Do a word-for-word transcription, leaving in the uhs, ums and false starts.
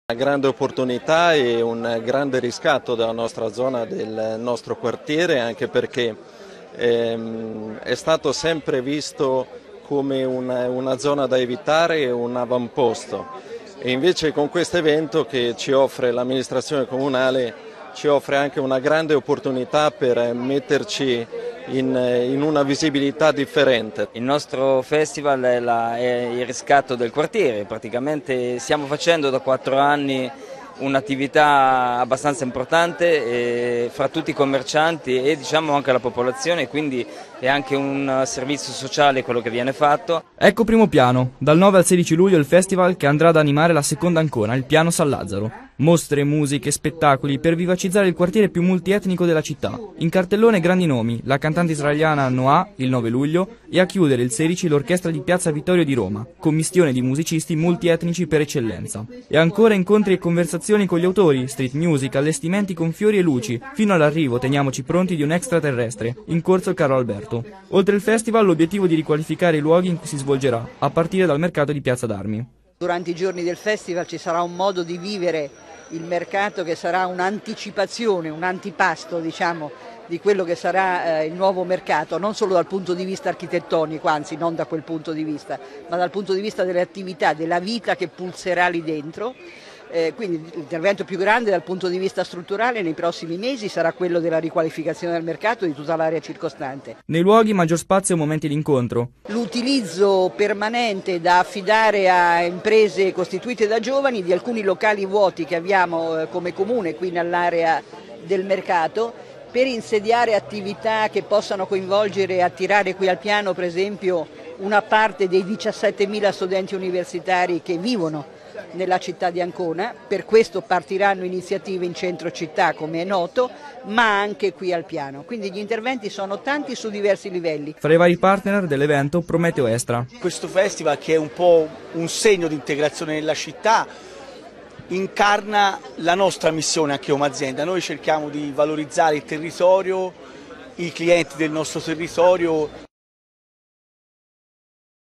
Una grande opportunità e un grande riscatto della nostra zona, del nostro quartiere, anche perché ehm, è stato sempre visto come una, una zona da evitare e un avamposto. E invece con questo evento che ci offre l'amministrazione comunale ci offre anche una grande opportunità per metterci in, in una visibilità differente. Il nostro festival è, la, è il riscatto del quartiere, praticamente stiamo facendo da quattro anni un'attività abbastanza importante eh, fra tutti i commercianti e diciamo anche la popolazione, quindi è anche un servizio sociale quello che viene fatto. Ecco Primo Piano, dal nove al sedici luglio il festival che andrà ad animare la seconda Ancona, il Piano San Lazzaro. Mostre, musiche, spettacoli per vivacizzare il quartiere più multietnico della città. In cartellone grandi nomi, la cantante israeliana Noah il nove luglio e a chiudere il sedici l'orchestra di Piazza Vittorio di Roma, commistione di musicisti multietnici per eccellenza. E ancora incontri e conversazioni con gli autori, street music, allestimenti con fiori e luci, fino all'arrivo, teniamoci pronti, di un extraterrestre, in corso Carlo Alberto. Oltre il festival l'obiettivo di riqualificare i luoghi in cui si svolgerà, a partire dal mercato di Piazza d'Armi. Durante i giorni del festival ci sarà un modo di vivere il mercato che sarà un'anticipazione, un antipasto diciamo, di quello che sarà eh, il nuovo mercato, non solo dal punto di vista architettonico, anzi non da quel punto di vista, ma dal punto di vista delle attività, della vita che pulserà lì dentro. Eh, quindi l'intervento più grande dal punto di vista strutturale nei prossimi mesi sarà quello della riqualificazione del mercato e di tutta l'area circostante. Nei luoghi maggior spazio e momenti d'incontro. L'utilizzo permanente da affidare a imprese costituite da giovani di alcuni locali vuoti che abbiamo eh, come comune qui nell'area del mercato per insediare attività che possano coinvolgere e attirare qui al Piano per esempio una parte dei diciassettemila studenti universitari che vivono nella città di Ancona. Per questo partiranno iniziative in centro città, come è noto, ma anche qui al Piano. Quindi gli interventi sono tanti su diversi livelli. Fra i vari partner dell'evento Prometeo Estra. Questo festival, che è un po' un segno di integrazione nella città, incarna la nostra missione anche come azienda. Noi cerchiamo di valorizzare il territorio, i clienti del nostro territorio